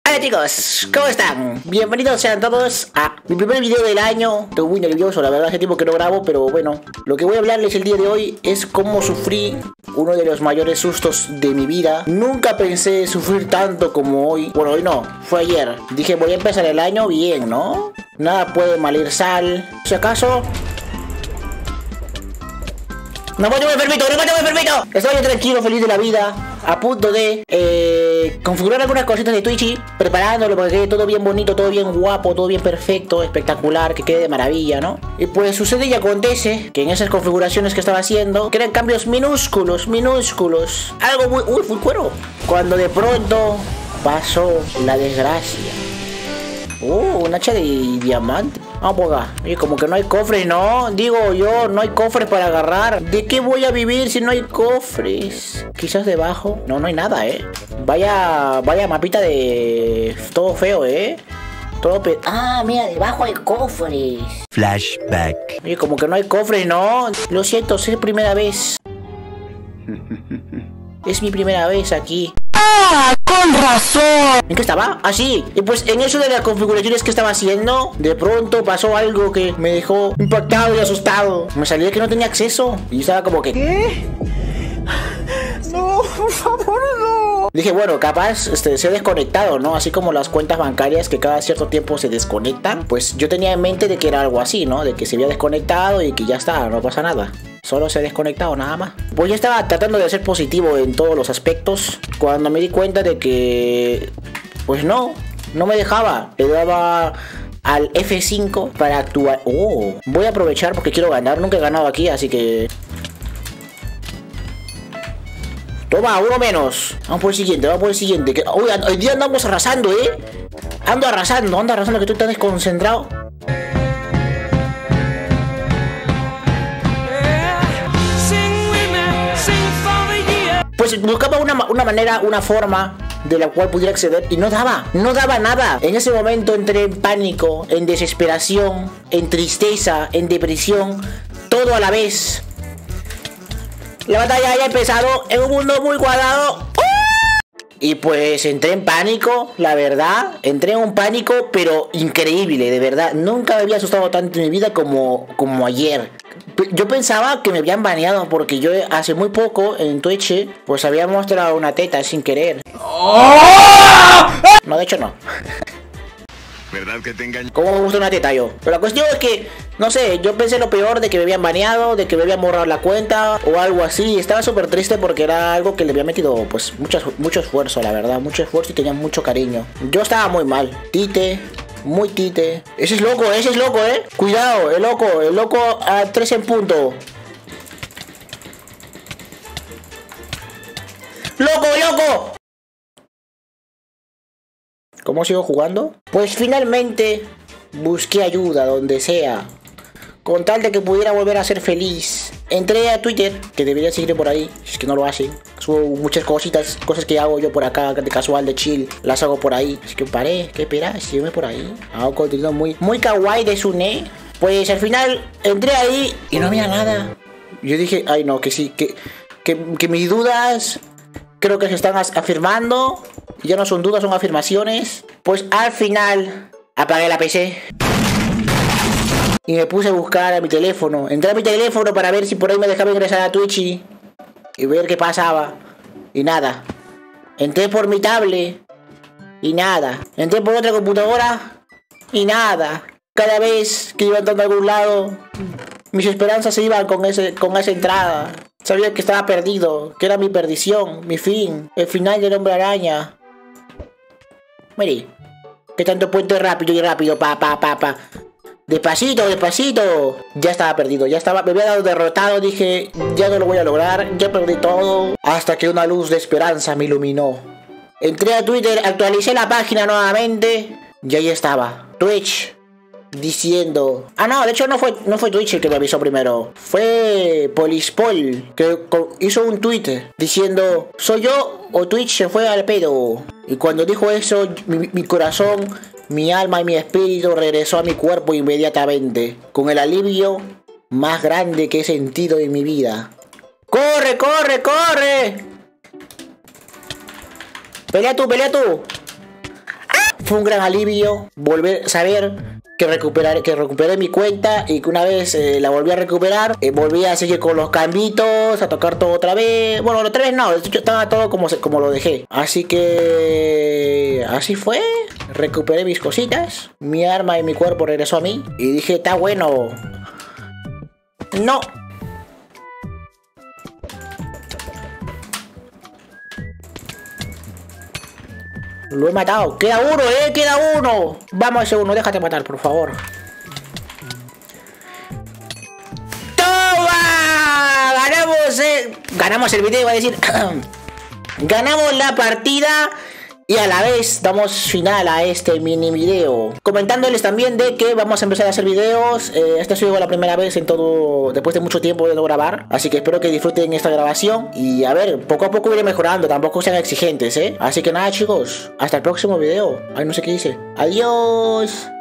Hola chicos, ¿cómo están? Bienvenidos sean todos a mi primer video del año. Estoy muy nervioso, la verdad hace tiempo que no grabo, pero bueno. Lo que voy a hablarles el día de hoy es cómo sufrí uno de los mayores sustos de mi vida. Nunca pensé sufrir tanto como hoy. Bueno, hoy no, fue ayer. Dije voy a empezar el año bien, ¿no? Nada puede malir sal. Si acaso... ¡No me permito! ¡No me permito! Estoy tranquilo, feliz de la vida, a punto de configurar algunas cositas de Twitch, preparándolo para que quede todo bien bonito, todo bien guapo, todo bien perfecto, espectacular, que quede de maravilla, ¿no? Y pues sucede y acontece que en esas configuraciones que estaba haciendo, que eran cambios minúsculos, algo muy... ¡Uy, fue cuero! Cuando de pronto pasó la desgracia. Un hacha de diamante. Vamos por acá. Y como que no hay cofres, ¿no? Digo yo, no hay cofres para agarrar. ¿De qué voy a vivir si no hay cofres? Quizás debajo. No, no hay nada, Vaya mapita de... todo feo, Todo Ah, mira, debajo hay cofres. Flashback. Y como que no hay cofres, ¿no? Lo siento, es primera vez. Es mi primera vez aquí. ¡Ah, con razón! ¿En qué estaba? Ah, sí. Y pues en eso de las configuraciones que estaba haciendo, de pronto pasó algo que me dejó impactado y asustado. Me salía que no tenía acceso. Y estaba como que... ¿qué? No, por favor, no. Dije, bueno, capaz se ha desconectado, ¿no? Así como las cuentas bancarias que cada cierto tiempo se desconectan. Pues yo tenía en mente de que era algo así, ¿no? De que se había desconectado y que ya está, no pasa nada. Solo se ha desconectado nada más. Pues yo estaba tratando de ser positivo en todos los aspectos, cuando me di cuenta de que... pues no me dejaba. Le daba al F5 para actuar. Voy a aprovechar porque quiero ganar. Nunca he ganado aquí, así que... Toma, uno menos. Vamos por el siguiente, Que... uy, hoy día andamos arrasando, ando arrasando, que estoy tan desconcentrado. Pues buscaba una manera, una forma de la cual pudiera acceder y no daba nada. En ese momento entré en pánico, en desesperación, en tristeza, en depresión, todo a la vez. La batalla ya ha empezado en un mundo muy cuadrado. Y pues entré en pánico, la verdad. Entré en un pánico, pero increíble, de verdad. Nunca me había asustado tanto en mi vida como ayer. Yo pensaba que me habían baneado porque yo hace muy poco en Twitch pues había mostrado una teta sin querer. No, de hecho no. ¿Verdad que te engañé? ¿Cómo me gusta una teta yo? Pero la cuestión es que, no sé, yo pensé lo peor de que me habían baneado, de que me habían borrado la cuenta o algo así. Estaba súper triste porque era algo que le había metido pues mucho esfuerzo, la verdad. Mucho esfuerzo y tenía mucho cariño. Yo estaba muy mal. Tite. Muy tite. Ese es loco, Cuidado, el loco a 3 en punto. ¡Loco! ¿Cómo sigo jugando? Pues finalmente busqué ayuda donde sea, con tal de que pudiera volver a ser feliz. Entré a Twitter, que debería seguir por ahí, si es que no lo hacen. Subo muchas cosas que hago yo por acá, de casual, de chill, las hago por ahí. Así que paré, ¿qué esperas? Sígueme por ahí. Hago contenido muy kawaii de Sune. Pues al final entré ahí y no había nada. Yo dije, ay no, que sí, que mis dudas creo que se están afirmando. Ya no son dudas, son afirmaciones. Pues al final apagué la PC y me puse a buscar a mi teléfono. Entré a mi teléfono para ver si por ahí me dejaba ingresar a Twitch y ver qué pasaba. Y nada. Entré por mi tablet y nada. Entré por otra computadora y nada. Cada vez que iba entrando a algún lado, mis esperanzas se iban con esa entrada. Sabía que estaba perdido, que era mi perdición, mi fin, el final del Hombre Araña. Mire, que tanto puente rápido, pa. Despacito. Ya estaba perdido, me había dado derrotado, dije, ya no lo voy a lograr, ya perdí todo. Hasta que una luz de esperanza me iluminó. Entré a Twitter, actualicé la página nuevamente y ahí estaba, Twitch, diciendo... Ah, no, de hecho no fue Twitch el que me avisó primero. Fue Polispol, que hizo un tweet diciendo, ¿soy yo o Twitch se fue al pedo? Y cuando dijo eso, mi corazón, mi alma y mi espíritu regresó a mi cuerpo inmediatamente, con el alivio más grande que he sentido en mi vida. ¡Corre! ¡Pelea tú! ¡Ah! fue un gran alivio saber que recuperé mi cuenta y que una vez la volví a recuperar, volví a seguir con los cambitos, a tocar todo otra vez. Bueno, otra vez no, estaba todo como lo dejé. Así que así fue. Recuperé mis cositas, mi arma y mi cuerpo regresó a mí y dije, está bueno. No. Lo he matado. Queda uno, queda uno. Vamos, ese uno, déjate matar, por favor. ¡Toma! Ganamos el video, iba a decir. Ganamos la partida. Y a la vez damos final a este mini video. Comentándoles también de que vamos a empezar a hacer videos. Esta es la primera vez en todo, después de mucho tiempo de no grabar. Así que espero que disfruten esta grabación. Y a ver, poco a poco iré mejorando. Tampoco sean exigentes, Así que nada, chicos. Hasta el próximo video. Ay, no sé qué dice. Adiós.